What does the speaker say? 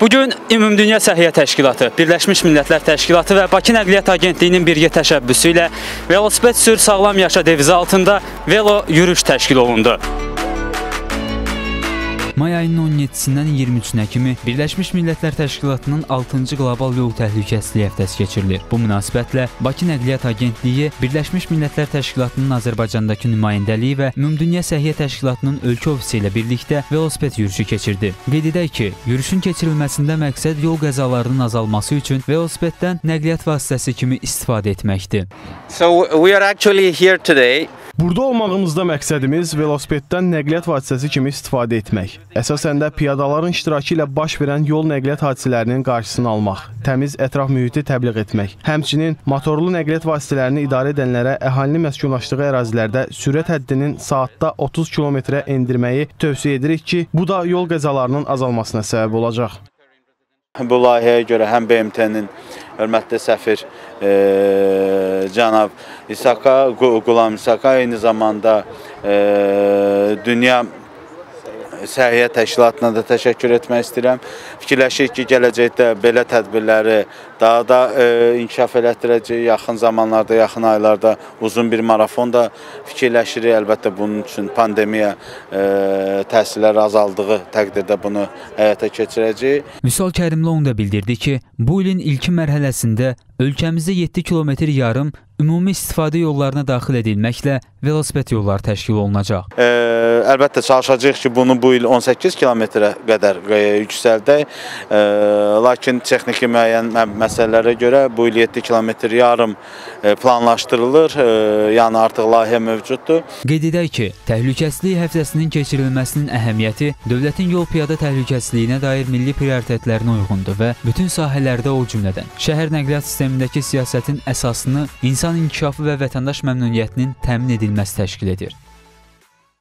Bugün Ümumdünya Səhiyyə Təşkilatı, Birləşmiş Millətlər Təşkilatı və Bakı Nəqliyyat Agentliyinin birgə təşəbbüsü ilə Velosiped sür sağlam yaşa devizi altında velo yürüyüş təşkil olundu. May ayının 17-sindən 23-nə kimi Birləşmiş Millətlər Təşkilatının 6-cı qlobal yol təhlükəsizliyi həftəsi keçirilir. Bu münasibətlə Bakı Nəqliyyat Agentliyi Birləşmiş Millətlər Təşkilatının Azərbaycandakı nümayəndəliyi və Ümumdünya Səhiyyə Təşkilatının ölkə ofisi ilə birlikdə velosiped yürüyüşü keçirdi. Qeyd edək ki, yürüyüşün keçirilməsində məqsəd yol qəzalarının azalması üçün velosipeddən nəqliyyat vasitəsi kimi istifadə etməkdir. So we are actually here today. Burada olmağımızda məqsədimiz velosipeddən nəqliyyat vasitəsi kimi istifadə etmək. Əsasən də piyadaların iştirakı ilə baş verən yol nəqliyyat hadisələrinin qarşısını almaq, təmiz ətraf mühiti təbliğ etmək. Həmçinin motorlu nəqliyyat vasitələrini idarə edənlərə əhalinin məskunlaşdığı ərazilərdə sürət həddinin saatda 30 km-ə endirməyi tövsiyə edirik ki, bu da yol qəzalarının azalmasına səbəb olacaq. Bu layihəyə görə həm BMT-nin hörmətli səfir cənab Qulam İsaka, eyni zamanda Dünya Səhiyyə Təşkilatına da təşəkkür etmək istəyirəm. Fikirləşirik ki, gələcəkdə belə tədbirləri daha da inkişaf elətdirəcək. Yaxın zamanlarda, yaxın aylarda uzun bir marafon da fikirləşirik. Əlbəttə bunun üçün pandemiya təsirləri azaldığı təqdirdə bunu həyata keçirəcək. Vüsal Kərimlioğlu da bildirdi ki, bu ilin ilkin mərhələsində ölkəmizdə 7 km yarım ümumi istifadə yollarına daxil edilməklə velosiped yolları təşkil olunacaq. Əlbəttə çalışacağıq ki, bunu bu il 18 kilometrə qədər yüksəldək. Lakin texniki müəyyən məsələlərə görə bu il 7 km yarım planlaşdırılır. Yəni artıq layihə mövcuddur. Qeyd edək ki, təhlükəsizlik həftəsinin keçirilməsinin əhəmiyyəti dövlətin yol piyada təhlükəsizliyinə dair milli prioritetlərinə uyğundur və bütün sahələrdə o cümlədən şəhər nəqliyyat sistemindəki siyasətin əsasını insan inkişafı və vətəndaş məmnuniyyətinin təmin edilməsi təşkil edir.